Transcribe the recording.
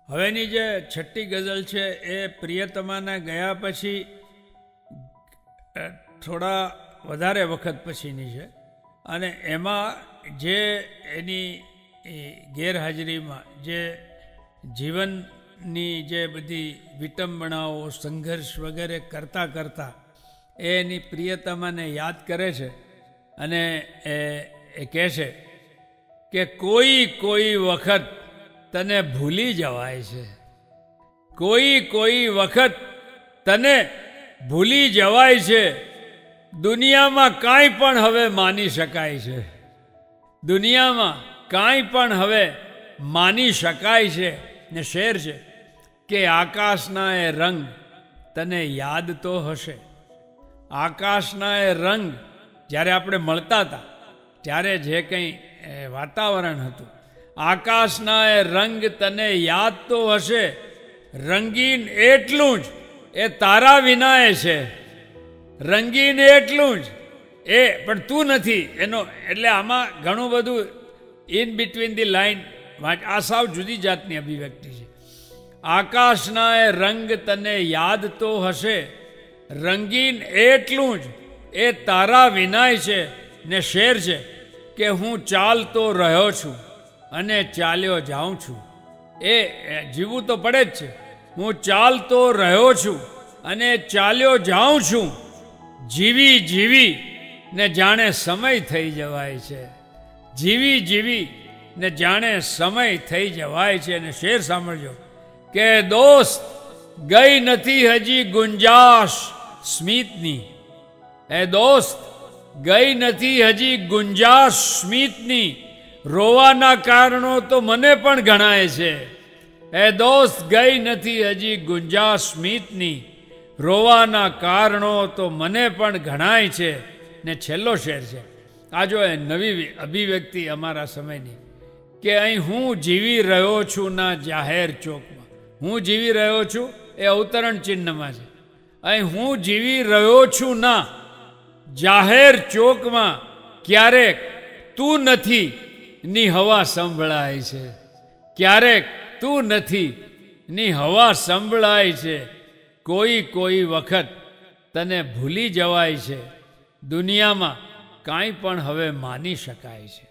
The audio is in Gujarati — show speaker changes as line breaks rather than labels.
હવેની જે છઠ્ઠી ગઝલ છે એ પ્રિયતમાના ગયા પછી થોડા વધારે વખત પછીની છે અને એમાં જે એની ગેરહાજરીમાં જે જીવનની જે બધી વિટંબણાઓ સંઘર્ષ વગેરે કરતાં કરતાં એની પ્રિયતમાને યાદ કરે છે અને એ કહે છે કે કોઈ વખત તને ભૂલી જવાય છે, કોઈ વખત તને ભૂલી જવાય છે, દુનિયામાં કાંઈ પણ હવે માની શકાય છે, દુનિયામાં કાંઈ પણ હવે માની શકાય છે. ને શેર છે કે આકાશના એ રંગ તને યાદ તો હશે, આકાશના એ રંગ જ્યારે આપણે મળતા હતા ત્યારે જે કંઈ વાતાવરણ હતું, આકાશના એ રંગ તને યાદ તો હશે, રંગીન એટલું જ એ તારા વિનાય છે, રંગીન એટલું જ એ પણ તું નથી એનો. એટલે આમાં ઘણું બધું ઇન બિટવીન ધી લાઈન આ સાવ જુદી જાતની અભિવ્યક્તિ છે. આકાશના એ રંગ તને યાદ તો હશે, રંગીન એટલું જ એ તારા વિનાય છે. ને શેર છે કે હું ચાલતો રહ્યો છું અને ચાલ્યો જાઉં છું. એ જીવવું તો પડે જ છે. હું ચાલતો રહ્યો છું અને ચાલ્યો જાઉં છું, જીવી ને જાણે સમય થઈ જવાય છે, જીવી ને જાણે સમય થઈ જવાય છે. અને શેર સાંભળજો કે દોસ્ત ગઈ નથી હજી ગુંજાશ સ્મિતની, એ દોસ્ત ગઈ નથી હજી ગુંજાશ સ્મિતની, રોવાના કારણો તો મને પણ ગણાય છે, એ દોસ્ત ગઈ નથી હજી ગુંજાશ સ્મિતની, રોવાના કારણો તો મને પણ ગણાય છે. ને છેલ્લો શેર છે આ જો એ નવી અભિવ્યક્તિ અમારા સમયની કે અહીં હું જીવી રહ્યો છું ના જાહેર ચોકમાં, હું જીવી રહ્યો છું એ અવતરણ ચિહ્નમાં છે, અહીં હું જીવી રહ્યો છું ના જાહેર ચોકમાં, ક્યારેક તું નથી ની હવા સંભળાય છે, ક્યારેક તું નથી ની હવા સંભળાય છે, કોઈ વખત તને ભૂલી જવાય છે, દુનિયામાં કાંઈ પણ હવે માની શકાય છે.